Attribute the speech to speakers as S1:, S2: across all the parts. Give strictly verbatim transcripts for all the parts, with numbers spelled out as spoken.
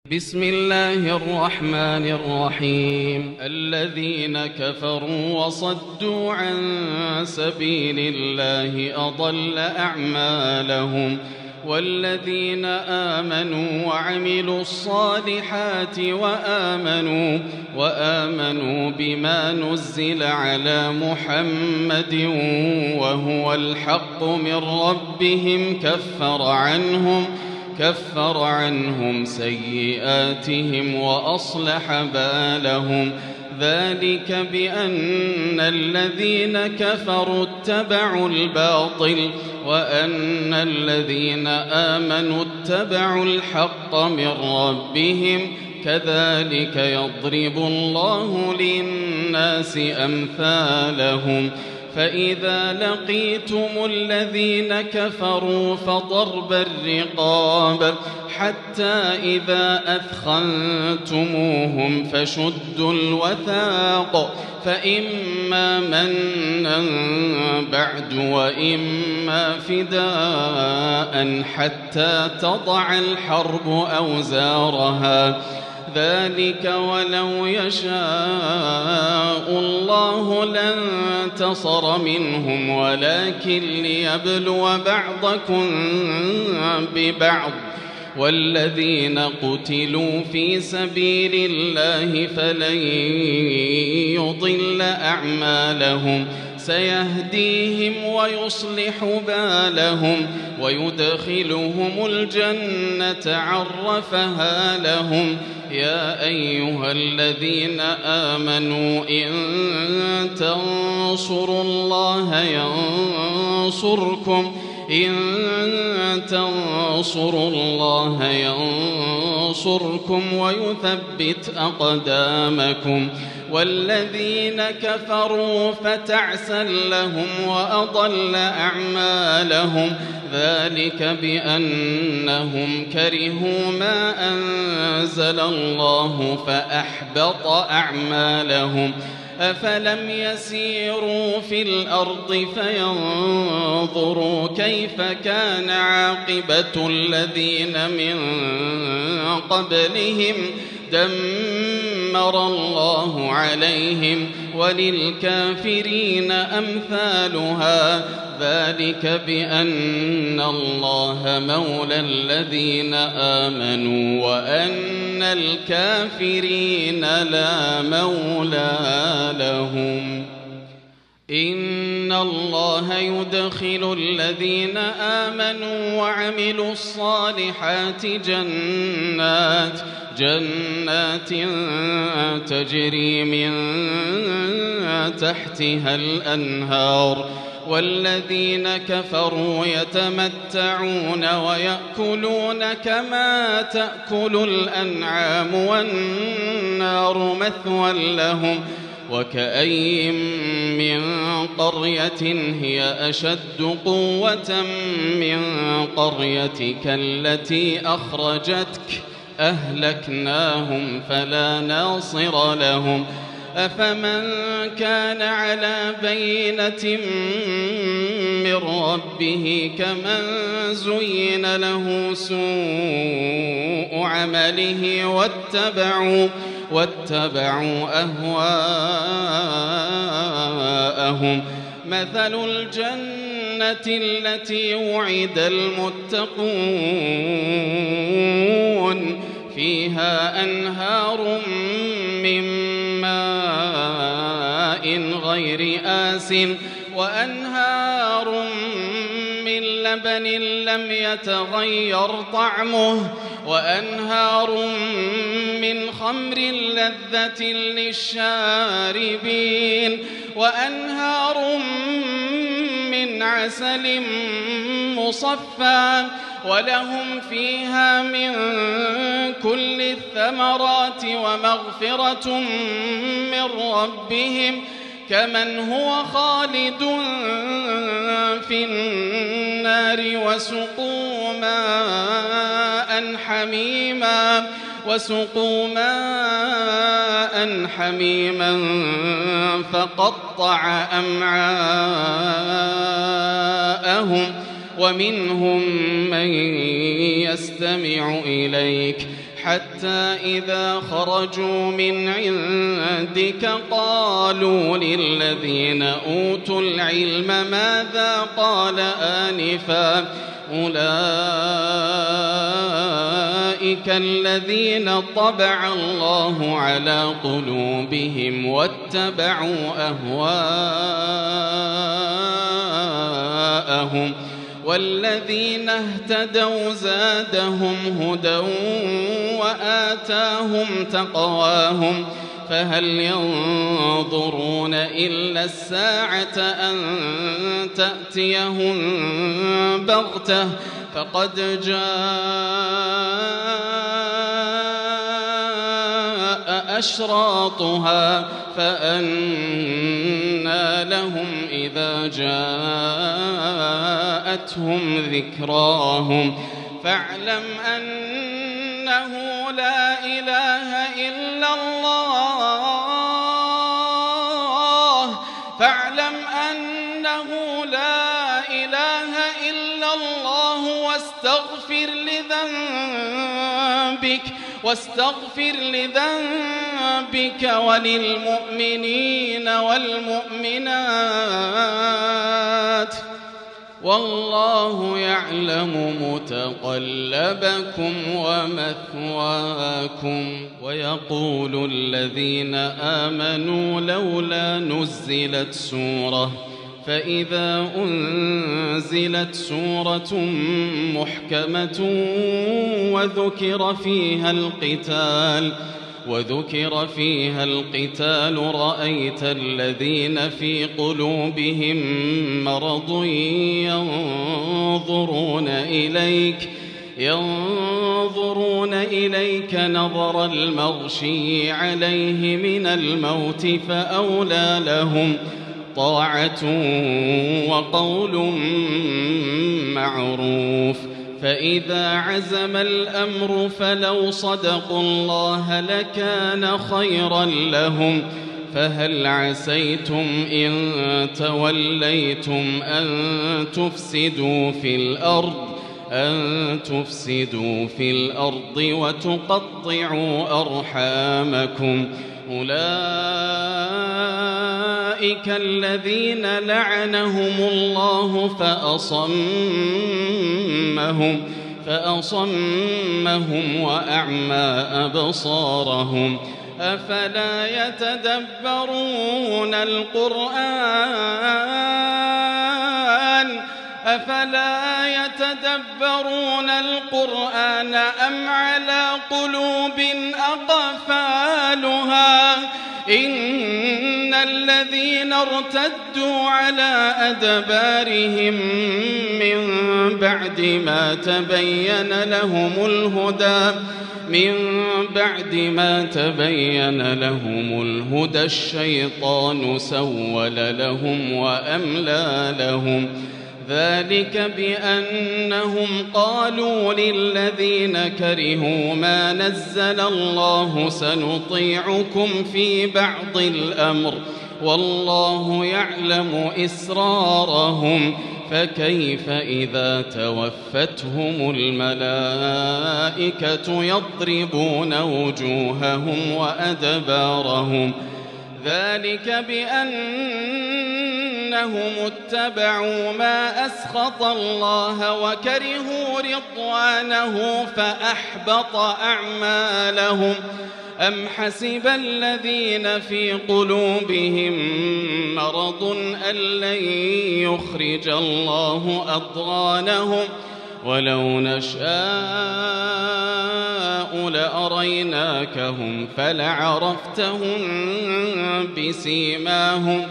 S1: بسم الله الرحمن الرحيم. الذين كفروا وصدوا عن سبيل الله أضل أعمالهم، والذين آمنوا وعملوا الصالحات وآمنوا وآمنوا بما نزل على محمد وهو الحق من ربهم كفر عنهم كفر عنهم سيئاتهم وأصلح بالهم. ذلك بأن الذين كفروا اتبعوا الباطل وأن الذين آمنوا اتبعوا الحق من ربهم. كذلك يضرب الله للناس أمثالهم. فإذا لقيتم الذين كفروا فضرب الرقاب حتى إذا أثخنتموهم فشدوا الوثاق، فإما منا بعد وإما فداء حتى تضع الحرب أوزارها. ذلك ولو يشاء الله لانتصر منهم ولكن ليبلو بعضكم ببعض. والذين قتلوا في سبيل الله فلن يضل أعمالهم سيهديهم ويصلح بالهم ويدخلهم الجنة عرفها لهم. يا أيها الذين آمنوا إن تنصروا الله ينصركم إن تنصروا الله ينصركم ويثبت أقدامكم. والذين كفروا فتعسا لهم وأضل أعمالهم. ذلك بأنهم كرهوا ما أنزل الله فأحبط أعمالهم. أفلم يسيروا في الأرض فينظروا كيف كان عاقبة الذين من قبلهم دمر الله عليهم وللكافرين أمثالها. ذلك بأن الله مولى الذين آمنوا وأن الكافرين لا مولى لهم. إن الله يدخل الذين آمنوا وعملوا الصالحات جنات جنات تجري من تحتها الأنهار. والذين كفروا يتمتعون ويأكلون كما تأكل الأنعام والنار مثوى لهم. وكأي من قرية هي أشد قوة من قريتك التي أخرجتك أهلكناهم فلا ناصر لهم. أفمن كان على بينة من ربه كمن زين له سوء عمله واتبعوا واتبعوا أهواءهم. مثل الجنة التي وعد المتقون فيها أنهار من ماء غير آسٍ وأنهار من لبن لم يتغير طعمه وأنهار من خمر لذة للشاربين وأنهار من عسل مصفى ولهم فيها من كل الثمرات ومغفرة من ربهم كمن هو خالد في النار وسقوا ماء حميما وسقوا ماء حميما فقطع أمعاءهم ومنهم من يستمع إليك حتى إذا خرجوا من عندك قالوا للذين أوتوا العلم ماذا قال آنفا أولئك الذين طبع الله على قلوبهم واتبعوا أهواءهم والذين اهتدوا زادهم هدى وآتاهم تقواهم فهل ينظرون إلا الساعة أن تأتيهم بغتة فقد جاء أشراطها فأنى لهم إذا جاءتهم ذكراهم فاعلم أنه لا إله إلا الله فاعلم أنه لا إله إلا الله واستغفر لذنبك واستغفر لذنبك وللمؤمنين والمؤمنات والله يعلم متقلبكم ومثواكم. ويقول الذين آمنوا لولا نزلت سورة فإذا أنزلت سورة محكمة وذكر فيها القتال وذكر فيها القتال رأيت الذين في قلوبهم مرض ينظرون إليك ينظرون إليك نظر المغشي عليه من الموت فأولى لهم طاعة وقول معروف. فإذا عزم الأمر فلو صدقوا الله لكان خيرا لهم فهل عسيتم إن توليتم أن تفسدوا في الأرض أن تفسدوا في الأرض وتقطعوا أرحامكم أولئك الذين لعنهم الله فأصمهم فأصمهم وأعمى أبصارهم أفلا يتدبرون القرآن أفلا يتدبرون القرآن أم على قلوب أقفالها إن الذين ارتدوا على أدبارهم من بعد ما تبين لهم الهدى من بعد ما تبين لهم الهدى الشيطان سول لهم وأملى لهم ذلك بأنهم قالوا للذين كرهوا ما نزل الله سنطيعكم في بعض الأمر والله يعلم إسرارهم فكيف إذا توفتهم الملائكة يضربون وجوههم وأدبارهم ذلك بأنهم اتبعوا ما أسخط الله وكرهوا رضوانه فأحبط أعمالهم أم حسب الذين في قلوبهم مرض أن لن يخرج الله أضغانهم ولو نشاء لأريناكهم فلعرفتهم بسيماهم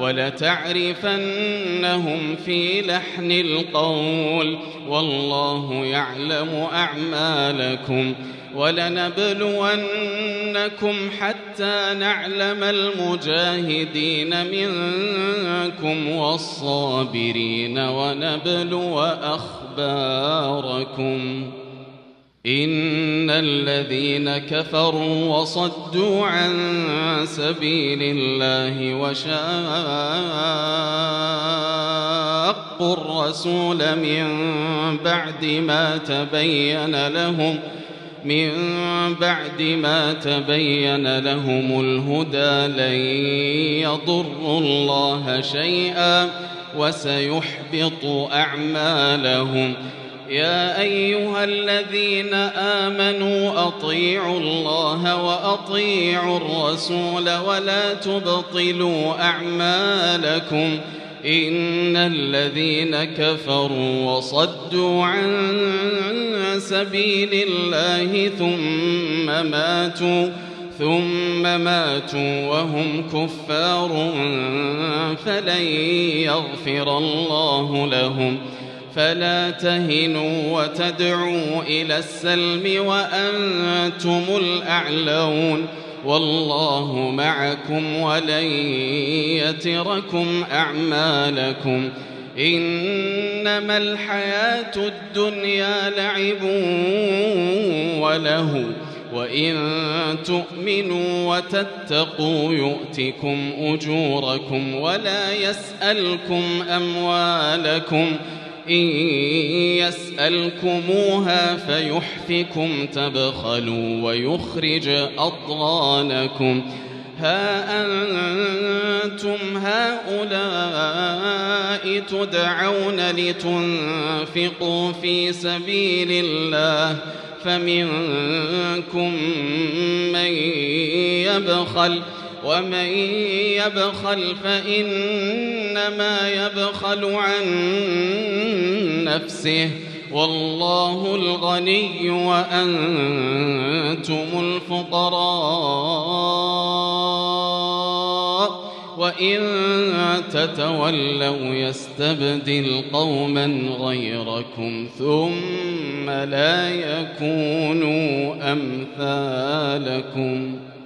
S1: ولتعرفنهم في لحن القول والله يعلم أعمالكم ولنبلونكم حتى نعلم المجاهدين منكم والصابرين ونبلو أخباركم إن الذين كفروا وصدوا عن سبيل الله وشاقوا الرسول من بعد ما تبين لهم من بعد ما تبين لهم الهدى لن يضروا الله شيئا وسيحبط أعمالهم. يا أيها الذين آمنوا أطيعوا الله وأطيعوا الرسول ولا تبطلوا أعمالكم إن الذين كفروا وصدوا عن سبيل الله ثم ماتوا ثم ماتوا وهم كفار فلن يغفر الله لهم. فلا تهنوا وتدعوا إلى السلم وأنتم الأعلون والله معكم ولن يتركم أعمالكم. إنما الحياة الدنيا لعب وله وإن تؤمنوا وتتقوا يؤتكم أجوركم ولا يسألكم أموالكم إن يسألكموها فيحفكم تبخلوا ويخرج أضغانكم. ها أنتم هؤلاء تدعون لتنفقوا في سبيل الله فمنكم من يبخل ومن يبخل فإنما يبخل عن نفسه والله الغني وأنتم الفقراء وإن تتولوا يستبدل قوما غيركم ثم لا يكونوا أمثالكم.